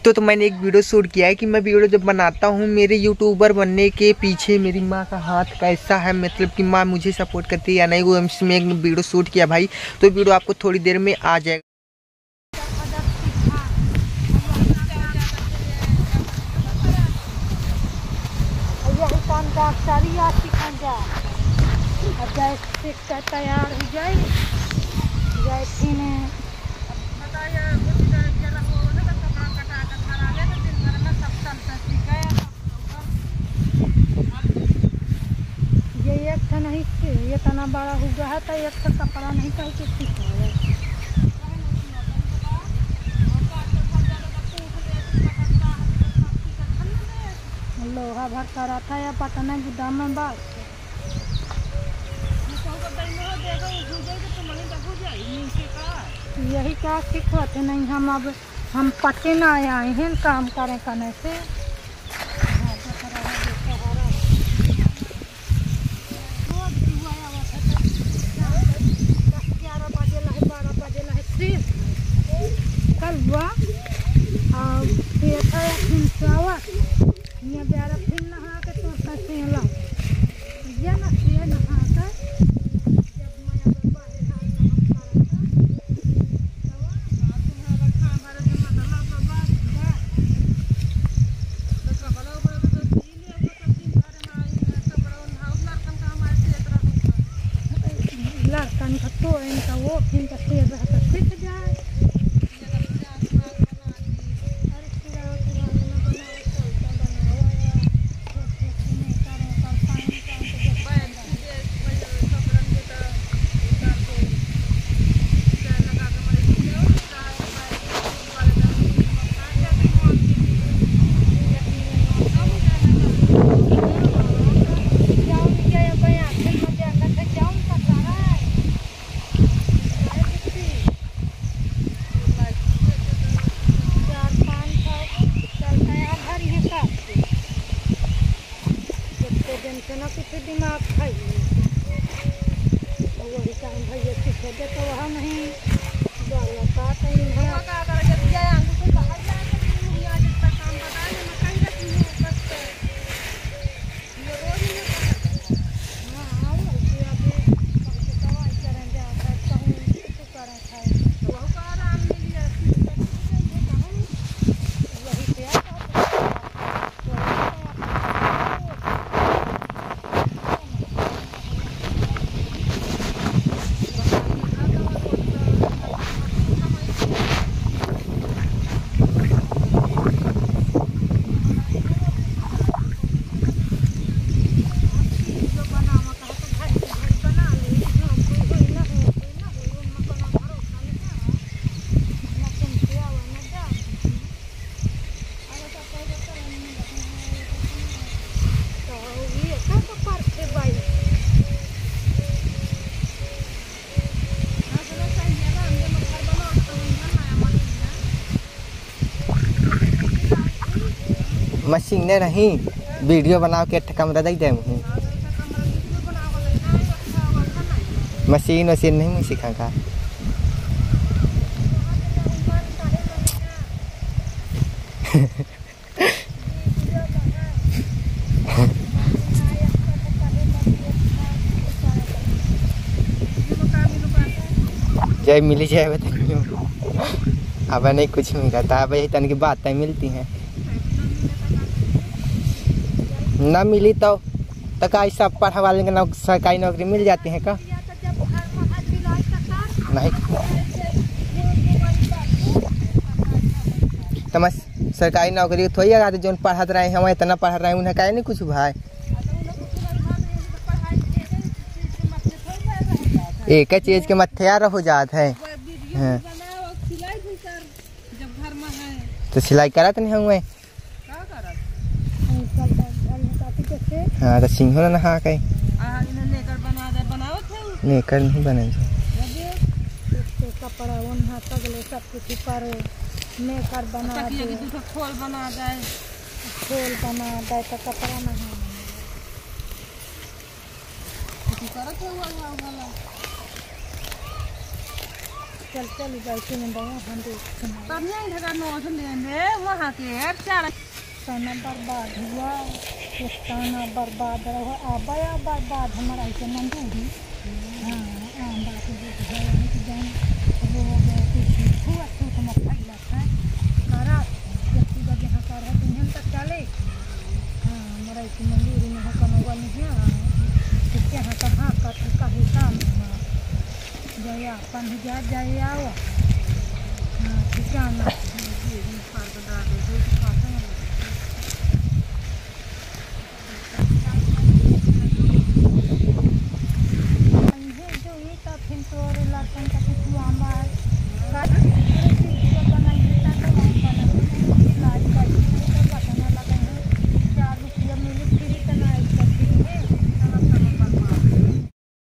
तो मैंने एक वीडियो शूट किया है कि मैं वीडियो जब बनाता हूँ मेरे यूट्यूबर बनने के पीछे मेरी माँ का हाथ कैसा है, मतलब कि माँ मुझे सपोर्ट करती है या नहीं, वो इसमें एक वीडियो शूट किया भाई। तो वीडियो आपको थोड़ी देर में आ जाएगा। तैयार हो जाए ये एक था नहीं, ये तना बड़ा हो गया है तो एक था कपड़ा नहीं कहीं के ठीक है। लोहा भर करा था या पटना गोदाम में बात यही क्या ठीक होते नहीं। हम पटे ना आए हैं काम करें करने से। कल हुआ नहा के तो कैसे ना नहा कर लड़कन का तो इनका वो इनका शेर रहता सीख जाए। दिमाग खाई वही काम भैया सीखे दे तो वहाँ नहीं मशीन नहीं वीडियो बना के कमरा दे मशीन वशीन नहीं मैं सीखा। जय मिली जाए बताइए अब नहीं कुछ नहीं करता अब यही तन की बातें मिलती हैं ना मिली तो ऐसा पढ़ा वाले के सरकारी नौकरी मिल जाती है का नहीं तो मैं सरकारी नौकरी थोड़ी आते जो पढ़ा रहे हैं हम इतना पढ़ रहे हैं उन्हें कहे नहीं कुछ भाई एक चीज के मत्थयार हो जात है। हाँ। तो सिलाई करत नहीं हूँ हाँ तो सिंह नहा के नेकर नहीं बने कपड़ा उन्हा तगले सब कुछ पर नेकर बना दे खोल बना दे तो कपड़ा नहीं करत है वाला चल चल बैठे में दया हम देख तब नहीं धगा नोट लेने वहाँ के चार सोना बर्बाद हुआ सोना बर्बाद रहा आबाया बर्बाद हमारा ऐसे मंदूरी हाँ बात है कि जान वो हो गया कुछ हुआ तो मत फैला है करा जब तू जब यहाँ कर है तुम्हें तक चले हाँ हमारा ऐसे मंदूरी में है कनवा नहीं है किसके यहाँ का हाँ का हिसाब जया अपन जा जाए आओ हाँ ठीक है ना जो ये तो फिर तो लड़कन का कुछ आंबा